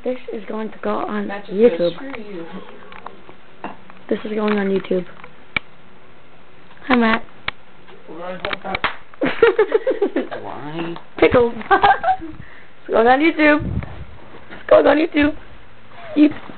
This is going to go on That just YouTube. goes, screw you. This is going on YouTube. Hi, Matt. Why? Pickles. It's going on YouTube. It's going on YouTube.